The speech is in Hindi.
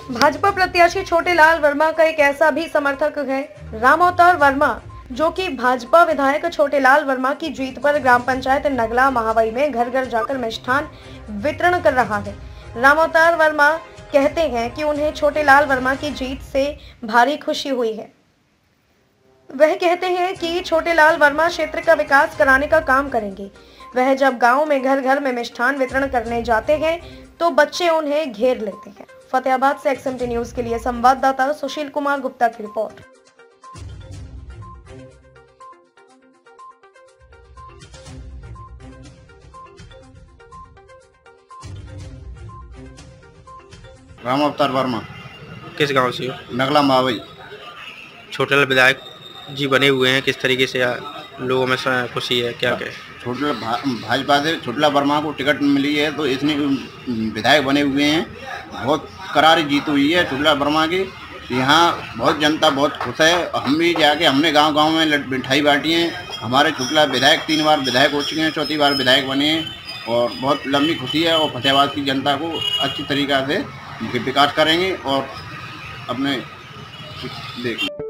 भाजपा प्रत्याशी छोटेलाल वर्मा का एक ऐसा भी समर्थक है, रामअवतार वर्मा, जो कि भाजपा विधायक छोटेलाल वर्मा की जीत पर ग्राम पंचायत नगला महावई में घर घर जाकर मिष्ठान वितरण कर रहा है। रामअवतार वर्मा कहते हैं कि उन्हें छोटेलाल वर्मा की जीत से भारी खुशी हुई है। वह कहते हैं कि छोटेलाल वर्मा क्षेत्र का विकास कराने का काम करेंगे। वह जब गांव में घर घर में मिष्ठान वितरण करने जाते हैं तो बच्चे उन्हें घेर लेते हैं। फतेहाबाद से XMT न्यूज के लिए संवाददाता सुशील कुमार गुप्ता की रिपोर्ट। रामअवतार वर्मा। किस गांव से हो? नगला महावई। छोटेलाल विधायक जी बने हुए हैं, किस तरीके से लोगों में खुशी है, क्या कहे? भाजपा से छोटेलाल वर्मा को टिकट मिली है तो इसने विधायक बने हुए हैं। बहुत करारी जीत हुई है छोटेलाल वर्मा की। यहाँ बहुत जनता बहुत खुश है। हम भी जाके हमने गांव-गांव में मिठाई बांटी है। हमारे छोटेलाल विधायक 3 बार विधायक हो चुके हैं, 4थी बार विधायक बने हैं और बहुत लंबी खुशी है। और फतेहाबाद की जनता को अच्छी तरीक़ा से विकास करेंगे और अपने देख